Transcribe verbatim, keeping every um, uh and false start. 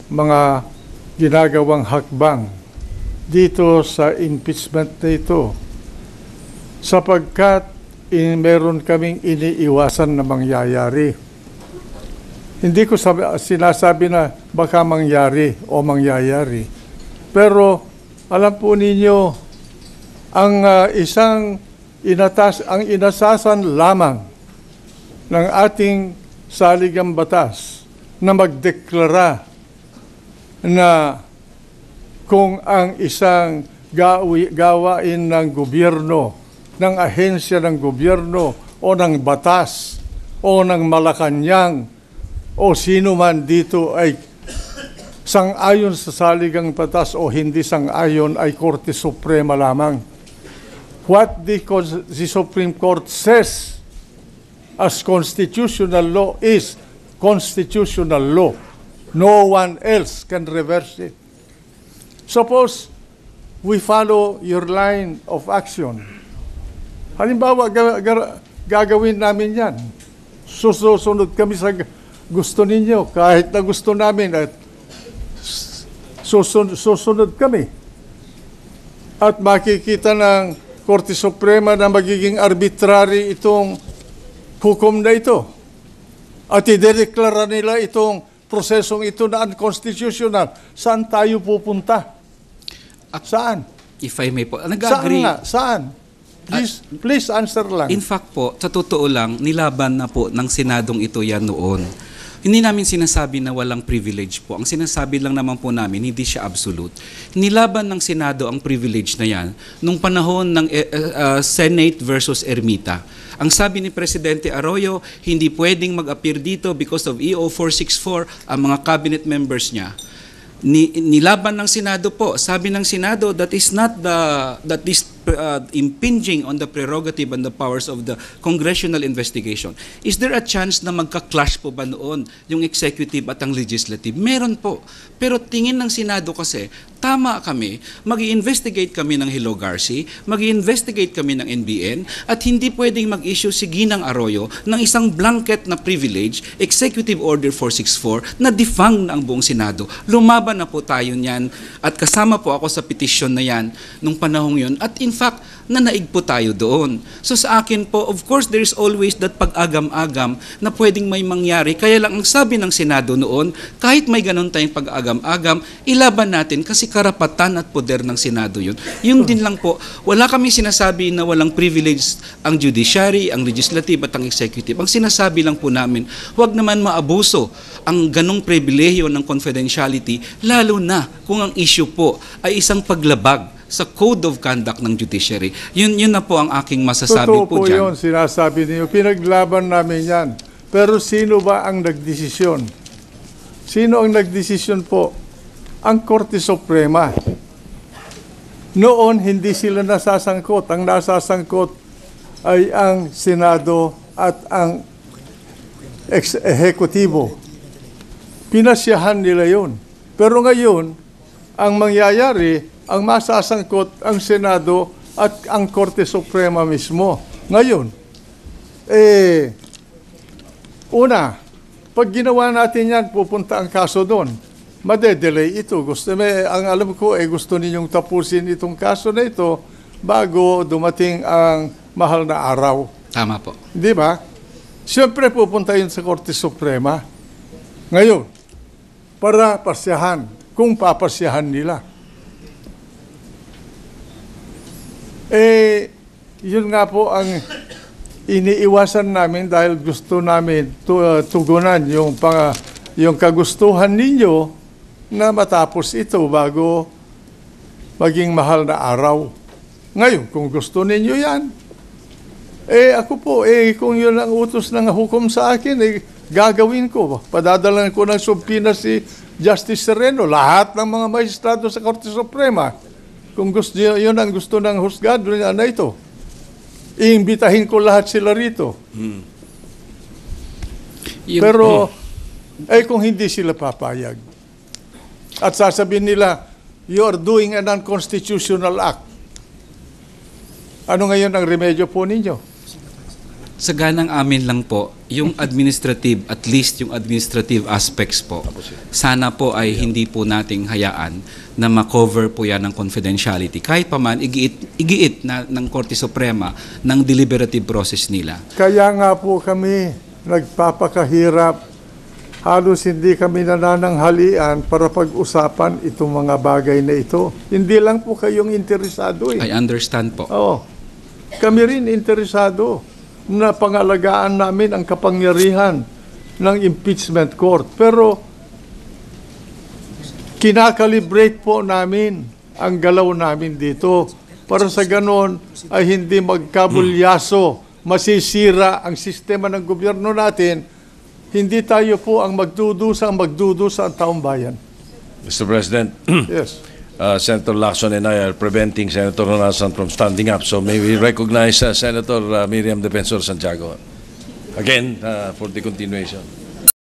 mga ginagawang hakbang dito sa impeachment na ito sapagkat in, meron kaming iniiwasan na mangyayari. Hindi ko sabi, sinasabi na baka mangyari o mangyayari. Pero alam po ninyo, ang uh, isang inatas, ang inasasan lamang ng ating saligang batas na magdeklara na kung ang isang gawi, gawain ng gobyerno, ng ahensya ng gobyerno o ng batas o ng Malacanang o sino man dito ay sang-ayon sa saligang batas o hindi sang-ayon ay Korte Suprema lamang. What the, the Supreme Court says as constitutional law is constitutional law. No one else can reverse it. Suppose we follow your line of action. Halimbawa, gagawin namin yan. Susunod kami sa gusto ninyo, kahit na gusto namin, at susunod, susunod kami. At makikita ng Korte Suprema na magiging arbitrary itong hukom na ito. At idedeklara nila itong prosesong ito na unconstitutional. Saan tayo pupunta? At saan? If I may po, nag-agree. Saan nga? Saan? Please, uh, please answer lang. In fact po, sa totoo lang, nilaban na po ng Senadong ito yan noon. Hindi namin sinasabi na walang privilege po. Ang sinasabi lang naman po namin, hindi siya absolute. Nilaban ng Senado ang privilege na yan nung panahon ng uh, uh, Senate versus Ermita. Ang sabi ni Presidente Arroyo, hindi pwedeng mag-appear dito because of E O four sixty-four ang mga cabinet members niya. Ni, nilaban ng Senado po. Sabi ng Senado, that is not the, that is uh, impinging on the prerogative and the powers of the congressional investigation. Is there a chance na magka-clash po ba noon yung executive at ang legislative? Meron po. Pero tingin ng Senado kasi, tama kami, mag-i-investigate kami ng Hello Garci, mag-i-investigate kami ng N B N, at hindi pwedeng mag-issue si Ginang Arroyo ng isang blanket na privilege, Executive Order four sixty-four, na defang na ang buong Senado. Lumaban na po tayo niyan, at kasama po ako sa petisyon na yan nung panahong yun, at in fact, nanaig po tayo doon. So sa akin po, of course, there is always that pag-agam-agam na pwedeng may mangyari. Kaya lang ang sabi ng Senado noon, kahit may ganun tayong pag-agam-agam, ilaban natin kasi karapatan at poder ng Senado yun. Yung din lang po, wala kami sinasabi na walang privilege ang judiciary, ang legislative at ang executive. Ang sinasabi lang po namin, huwag naman maabuso ang ganong pribilehiyo ng confidentiality, lalo na kung ang issue po ay isang paglabag sa Code of Conduct ng Judiciary. Yun, yun na po ang aking masasabi Totoo po, po dyan. Yun, sinasabi niyo. Pinaglaban namin yan. Pero sino ba ang nagdesisyon? Sino ang nagdesisyon po? Ang Korte Suprema. Noon, hindi sila nasasangkot. Ang nasasangkot ay ang Senado at ang Ehekutibo. Pinasyahan nila yun. Pero ngayon, ang mangyayari, ang masasangkot ang Senado at ang Korte Suprema mismo. Ngayon, eh, una, pag ginawa natin yan, pupunta ang kaso doon. Madedelay ito. Gusto, may, ang alam ko, eh, gusto ninyong tapusin itong kaso na ito bago dumating ang mahal na araw. Tama po. Di ba? Siyempre pupunta yun sa Korte Suprema. Ngayon, para pasyahan, kung papasyahan nila. Eh, yun nga po ang iniiwasan namin dahil gusto namin tu, uh, tugunan yung, pang, yung kagustuhan ninyo na matapos ito bago maging mahal na araw. Ngayon, kung gusto ninyo yan, eh ako po, eh kung yun ang utos ng hukom sa akin, eh gagawin ko. Padadalan ko ng subpoena si Justice Sereno, lahat ng mga magistrado sa Korte Suprema. Kung gusto, yun ang gusto ng husgado na ito, iimbitahin ko lahat sila rito. Hmm. Yung, Pero, hmm. eh kung hindi sila papayag, at sasabihin nila, you are doing an unconstitutional act. Ano ngayon ang remedyo po ninyo? Sa ganang amin lang po, yung administrative, at least yung administrative aspects po, sana po ay hindi po nating hayaan na makover po yan ng confidentiality. Kahit pa man, igiit, igiit na, ng Korte Suprema ng deliberative process nila. Kaya nga po kami nagpapakahirap. Halos hindi kami nanananghalian para pag-usapan itong mga bagay na ito. Hindi lang po kayong interesado eh. I understand po. Oo. Kami rin interesado na pangalagaan namin ang kapangyarihan ng impeachment court. Pero kinakalibrate po namin ang galaw namin dito para sa ganon ay hindi magkabulyaso, masisira ang sistema ng gobyerno natin. Hindi tayo po ang magdudusa, ang magdudusa ang taong bayan. Mister President, Yes. uh, Senator Lacson and I are preventing Senator Honasan from standing up. So may we recognize uh, Senator uh, Miriam Defensor Santiago again uh, for the continuation.